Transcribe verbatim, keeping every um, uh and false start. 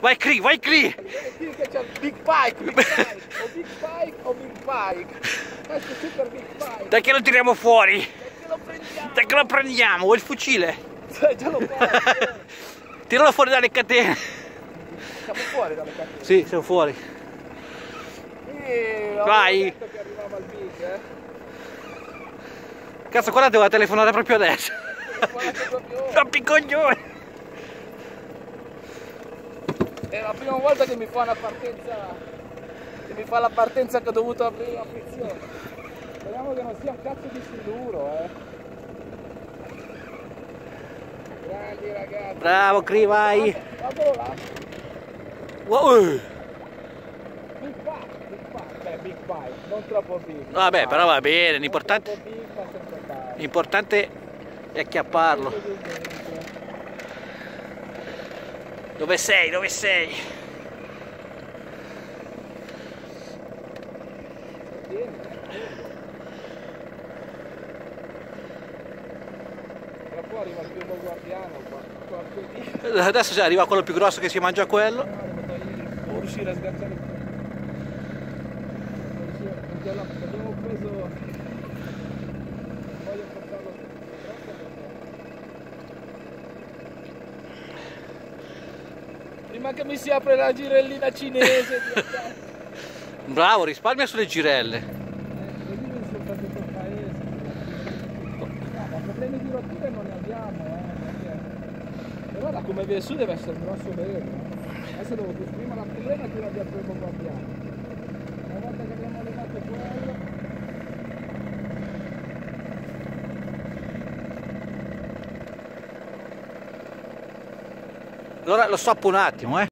Vai Cri, vai Cri! Che c'è il big bike, big bike, o big bike o big bike. Questo è super big bike. Dai che lo tiriamo fuori! Che lo prendiamo? Dai che lo prendiamo! Vuoi il fucile? Cioè, già lo porto. Tiralo fuori dalle catene! Siamo fuori dalle catene. Sì, siamo fuori. E vai! Detto che arrivava il big, eh. Cazzo, qua devo telefonare proprio adesso! Proprio... Troppi coglioni! È la prima volta che mi fa una partenza, che mi fa la partenza che ho dovuto aprire la frizione. Speriamo che non sia un cazzo di siluro, eh. Grandi ragazzi. Bravo Cri, vai! Guardalo là. Wow. Big bike, big bike, beh big bike, non troppo big. Vabbè, bike. però va bene, l'importante Non troppo big, ma sempre bike. l'importante è acchiapparlo. Dove sei? Dove sei? Tra poco arriva il bimbo guardiano qua. Adesso arriva quello più grosso che si mangia quello. Devo riuscire a sganciare il abbiamo preso. Voglio portarlo prima che mi si apre la girellina cinese. Bravo, risparmia sulle girelle. No, ma problemi di rotture non ne abbiamo, eh. Però da come viene su deve essere grosso bene. Adesso devo prima la prima e poi abbiamo preso un guardiano. Una volta che abbiamo allevato quello. Allora lo stoppo un attimo, eh.